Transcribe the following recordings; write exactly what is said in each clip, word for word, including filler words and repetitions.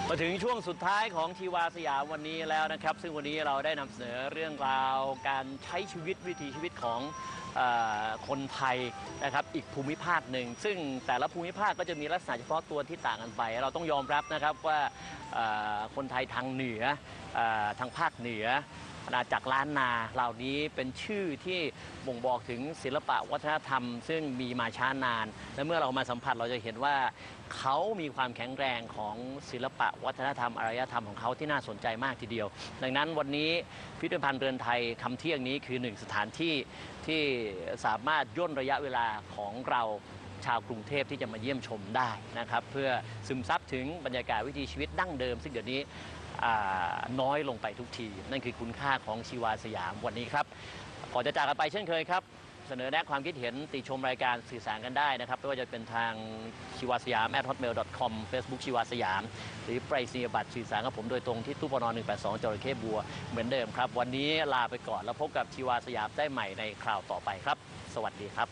มาถึงช่วงสุดท้ายของชีวาสยามวันนี้แล้วนะครับซึ่งวันนี้เราได้นำเสนอเรื่องราวการใช้ชีวิตวิถีชีวิตของเออคนไทยนะครับอีกภูมิภาคหนึ่งซึ่งแต่ละภูมิภาคก็จะมีลักษณะเฉพาะตัวที่ต่างกันไปเราต้องยอมรับนะครับว่าคนไทยทางเหนือทางภาคเหนืออาณาจักรล้านนาเหล่านี้เป็นชื่อที่บ่งบอกถึงศิลปะวัฒนธรรมซึ่งมีมาช้านานและเมื่อเรามาสัมผัสเราจะเห็นว่าเขามีความแข็งแรงของศิลปะวัฒนธรรมอารยธรรมของเขาที่น่าสนใจมากทีเดียวดังนั้นวันนี้พิพิธภัณฑ์เรือนไทยคำเที่ยงนี้คือหนึ่งสถานที่ที่สามารถย่นระยะเวลาของเราชาวกรุงเทพที่จะมาเยี่ยมชมได้นะครับเพื่อซึมซับถึงบรรยากาศวิถีชีวิตดั้งเดิมซึ่งเดี๋ยวนี้น้อยลงไปทุกทีนั่นคือคุณค่าของชีวาสยามวันนี้ครับก่อนจะจากกันไปเช่นเคยครับเสนอแนะความคิดเห็นติชมรายการสื่อสารกันได้นะครับไม่ว่าจะเป็นทางชีวาสยาม แอท ฮอตเมล ดอท คอม เฟซบุ๊ก ชีวาสยามหรือไปรษณียบัตรสื่อสารกับผมโดยตรงที่ตู้ปนหนึ่งแปดสองจระเข้บัวเหมือนเดิมครับวันนี้ลาไปก่อนแล้วพบกับชีวาสยามได้ใหม่ในคราวต่อไปครับสวัสดีครับ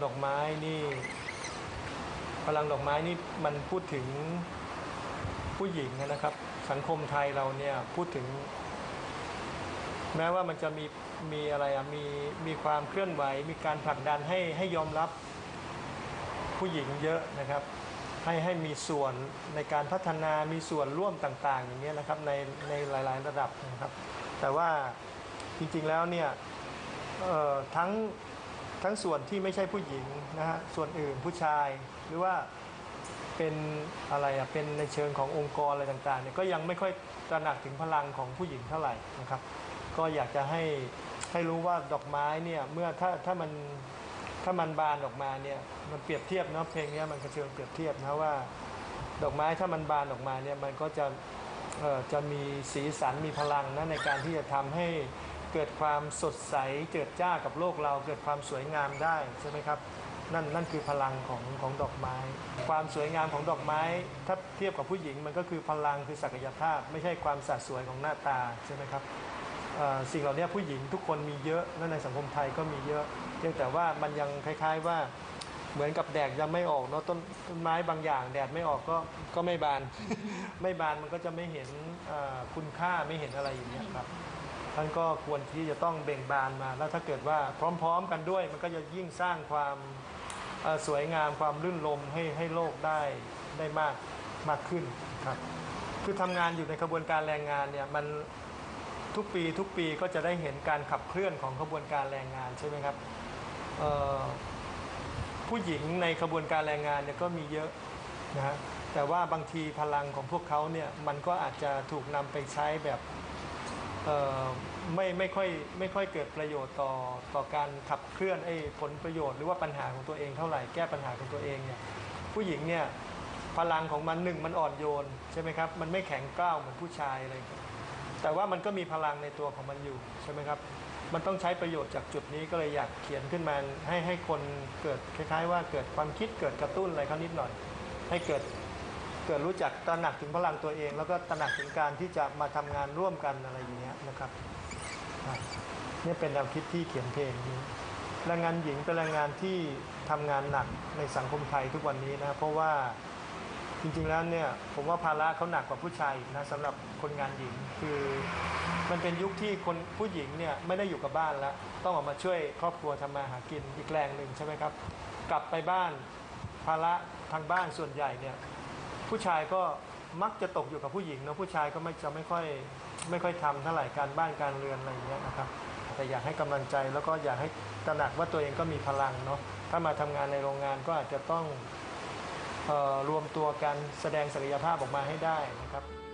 ดอกไม้นี่พลังดอกไม้นี่มันพูดถึงผู้หญิงนะครับสังคมไทยเราเนี่ยพูดถึงแม้ว่ามันจะมีมีอะไรอะมีมีความเคลื่อนไหวมีการผลักดันให้ให้ยอมรับผู้หญิงเยอะนะครับให้ให้มีส่วนในการพัฒนามีส่วนร่วมต่างๆอย่างนี้นะครับในในหลายๆระดับนะครับแต่ว่าจริงๆแล้วเนี่ยทั้งทั้งส่วนที่ไม่ใช่ผู้หญิงนะฮะส่วนอื่นผู้ชายหรือว่าเป็นอะไรอ่ะเป็นในเชิงขององค์กรอะไรต่างๆเนี่ยก็ยังไม่ค่อยตระหนักถึงพลังของผู้หญิงเท่าไหร่นะครับก็อยากจะให้ให้รู้ว่าดอกไม้เนี่ยเมื่อถ้าถ้ามันถ้ามันบานออกมาเนี่ยมันเปรียบเทียบเนาะเพลงนี้มันกระเชิงเปรียบเทียบนะว่าดอกไม้ถ้ามันบานออกมาเนี่ยมันก็จะเอ่อจะมีสีสันมีพลังนะในการที่จะทำให้เกิดความสดใสเจิดจ้ากับโลกเราเกิดความสวยงามได้ใช่ไหมครับนั่นนั่นคือพลังของของดอกไม้ความสวยงามของดอกไม้ถ้าเทียบกับผู้หญิงมันก็คือพลังคือศักยภาพไม่ใช่ความสะสวยของหน้าตาใช่ไหมครับสิ่งเหล่านี้ผู้หญิงทุกคนมีเยอะและในสังคมไทยก็มีเยอะเพียงแต่ว่ามันยังคล้ายๆว่าเหมือนกับแดดยังไม่ออกเนาะต้นต้นไม้บางอย่างแดดไม่ออกก็ก็ไม่บาน ไม่บานมันก็จะไม่เห็นคุณค่าไม่เห็นอะไรอย่างนี้ครับท่านก็ควรที่จะต้องเบ่งบานมาแล้วถ้าเกิดว่าพร้อมๆกันด้วยมันก็จะยิ่งสร้างความสวยงามความรื่นรมให้ให้โลกได้ได้มากมากขึ้นครับคือทำงานอยู่ในกระบวนการแรงงานเนี่ยมันทุกปีทุกปีก็จะได้เห็นการขับเคลื่อนของกระบวนการแรงงานใช่ไหมครับผู้หญิงในกระบวนการแรงงานเนี่ยก็มีเยอะนะฮะแต่ว่าบางทีพลังของพวกเขาเนี่ยมันก็อาจจะถูกนำไปใช้แบบไม่ไม่ค่อยไม่ค่อยเกิดประโยชน์ต่อต่อการขับเคลื่อนไอ้ผลประโยชน์หรือว่าปัญหาของตัวเองเท่าไหร่แก้ปัญหาของตัวเองเนี่ยผู้หญิงเนี่ยพลังของมันหนึ่งมันอ่อนโยนใช่ไหมครับมันไม่แข็งกร้าวเหมือนผู้ชายอะไรแต่ว่ามันก็มีพลังในตัวของมันอยู่ใช่ไหมครับมันต้องใช้ประโยชน์จากจุดนี้ก็เลยอยากเขียนขึ้นมาให้ให้คนเกิดคล้ายๆว่าเกิดความคิดเกิดกระตุ้นอะไรเขานิดหน่อยให้เกิดเกิดรู้จักตระหนักถึงพลังตัวเองแล้วก็ตระหนักถึงการที่จะมาทำงานร่วมกันอะไรอย่างเงี้ยนะครับนี่เป็นแนวคิดที่เขียนเพลงนี้แรงงานหญิงเป็นแรงงานที่ทำงานหนักในสังคมไทยทุกวันนี้นะเพราะว่าจริงๆแล้วเนี่ยผมว่าภาระเขาหนักกว่าผู้ชายนะสำหรับคนงานหญิงคือมันเป็นยุคที่คนผู้หญิงเนี่ยไม่ได้อยู่กับบ้านแล้วต้องออกมาช่วยครอบครัวทำมาหากินอีกแรงหนึ่งใช่ไหมครับกลับไปบ้านภาระทางบ้านส่วนใหญ่เนี่ยผู้ชายก็มักจะตกอยู่กับผู้หญิงนะผู้ชายก็ไม่จะไม่ค่อยไม่ค่อยทำเท่าไหร่การบ้านการเรือนอะไรอย่างเงี้ยนะครับแต่อยากให้กำลังใจแล้วก็อยากให้ตระหนักว่าตัวเองก็มีพลังเนาะถ้ามาทำงานในโรงงานก็อาจจะต้องรวมตัวกันแสดงศักยภาพออกมาให้ได้นะครับ